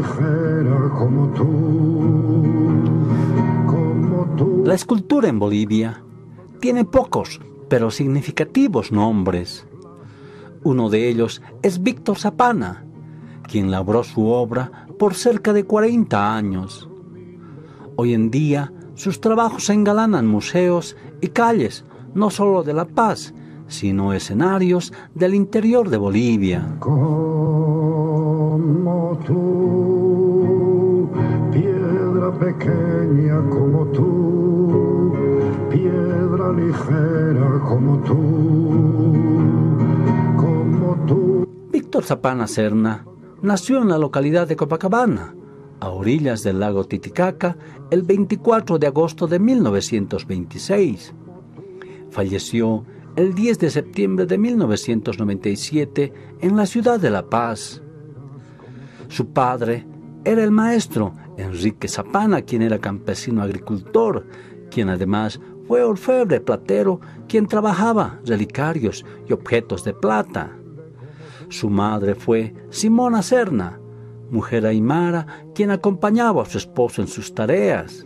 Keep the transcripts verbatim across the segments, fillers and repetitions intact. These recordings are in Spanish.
ligera como tú, como tú. La escultura en Bolivia tiene pocos, pero significativos nombres. Uno de ellos es Víctor Zapana, quien labró su obra por cerca de cuarenta años. Hoy en día, sus trabajos engalanan museos y calles, no solo de La Paz, sino escenarios del interior de Bolivia. Como tú, piedra pequeña como tú, piedra ligera como tú, como tú. Víctor Zapana Serna nació en la localidad de Copacabana, a orillas del lago Titicaca, el veinticuatro de agosto de mil novecientos veintiséis. Falleció el diez de septiembre de mil novecientos noventa y siete en la ciudad de La Paz. Su padre era el maestro Enrique Zapana, quien era campesino agricultor, quien además fue orfebre platero, quien trabajaba relicarios y objetos de plata. Su madre fue Simona Serna, mujer aymara, quien acompañaba a su esposo en sus tareas.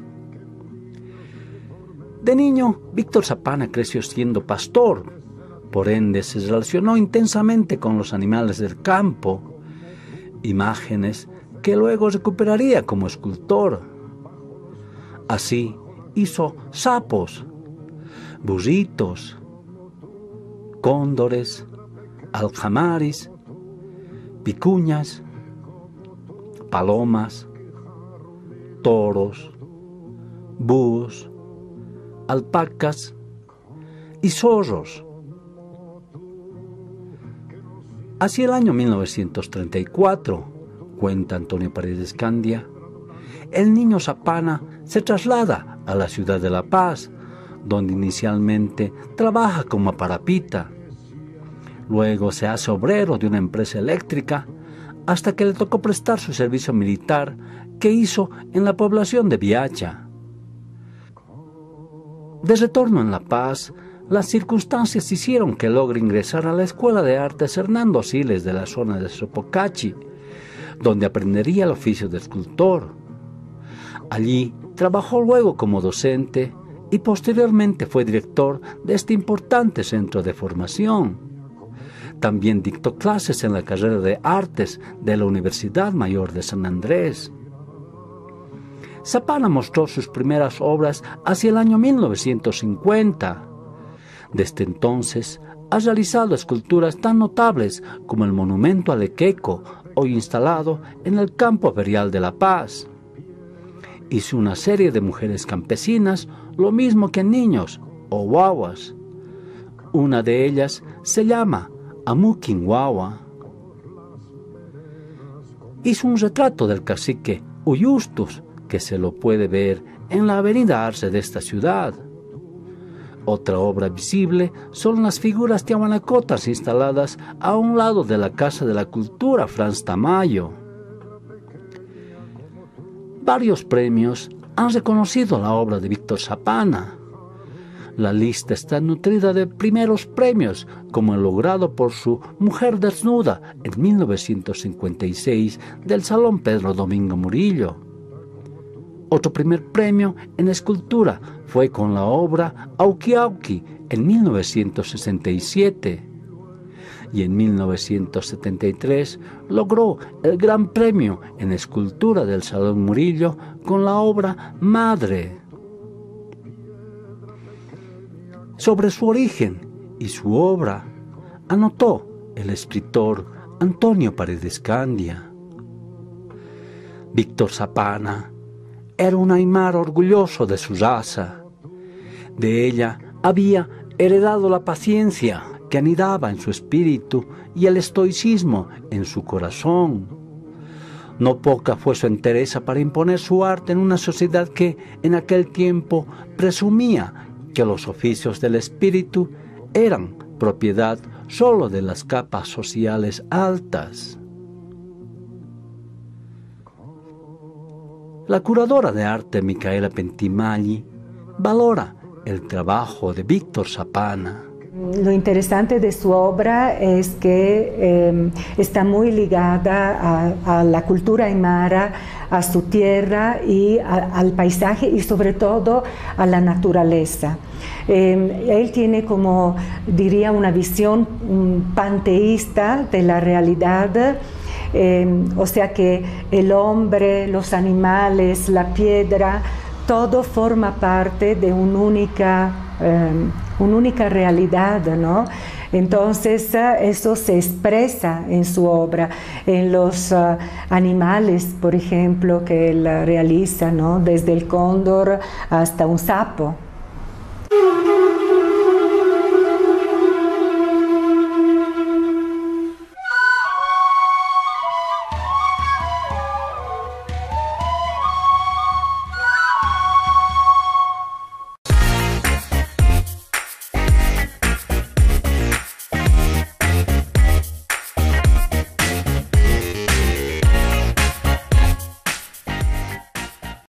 De niño, Víctor Zapana creció siendo pastor, por ende se relacionó intensamente con los animales del campo, imágenes que luego recuperaría como escultor. Así hizo sapos, burritos, cóndores, aljamaris, vicuñas, palomas, toros, búhos, alpacas y zorros. Hacia el año mil novecientos treinta y cuatro, cuenta Antonio Paredes Candia, el niño Zapana se traslada a la ciudad de La Paz, donde inicialmente trabaja como parapita. Luego se hace obrero de una empresa eléctrica, hasta que le tocó prestar su servicio militar que hizo en la población de Viacha. De retorno en La Paz, las circunstancias hicieron que logre ingresar a la Escuela de Artes Hernando Siles de la zona de Sopocachi, donde aprendería el oficio de escultor. Allí trabajó luego como docente y posteriormente fue director de este importante centro de formación. También dictó clases en la carrera de Artes de la Universidad Mayor de San Andrés. Zapana mostró sus primeras obras hacia el año mil novecientos cincuenta. Desde entonces ha realizado esculturas tan notables como el monumento a Lequeco, hoy instalado en el campo ferial de La Paz. Hizo una serie de mujeres campesinas, lo mismo que niños o guaguas. Una de ellas se llama Amuquin Guagua. Hizo un retrato del cacique Uyustus, que se lo puede ver en la avenida Arce de esta ciudad. Otra obra visible son las figuras tiahuanacotas instaladas a un lado de la Casa de la Cultura Franz Tamayo. Varios premios han reconocido la obra de Víctor Zapana. La lista está nutrida de primeros premios, como el logrado por su Mujer Desnuda en mil novecientos cincuenta y seis del Salón Pedro Domingo Murillo. Otro primer premio en escultura fue con la obra Auki Auki en mil novecientos sesenta y siete. Y en mil novecientos setenta y tres logró el Gran Premio en escultura del Salón Murillo con la obra Madre. Sobre su origen y su obra anotó el escritor Antonio Paredes Candia. Víctor Zapana era un aymara orgulloso de su raza. De ella había heredado la paciencia que anidaba en su espíritu y el estoicismo en su corazón. No poca fue su entereza para imponer su arte en una sociedad que en aquel tiempo presumía que los oficios del espíritu eran propiedad solo de las capas sociales altas. La curadora de arte Micaela Pentimagli valora el trabajo de Víctor Zapana. lo interesante de su obra es que eh, está muy ligada a, a la cultura aymara, a su tierra y a, al paisaje y sobre todo a la naturaleza. Eh, él tiene como, diría, una visión um, panteísta de la realidad, eh, o sea que el hombre, los animales, la piedra, todo forma parte de una única, eh, una única realidad, ¿no? Entonces eso se expresa en su obra, en los uh, animales, por ejemplo, que él realiza, ¿no? Desde el cóndor hasta un sapo.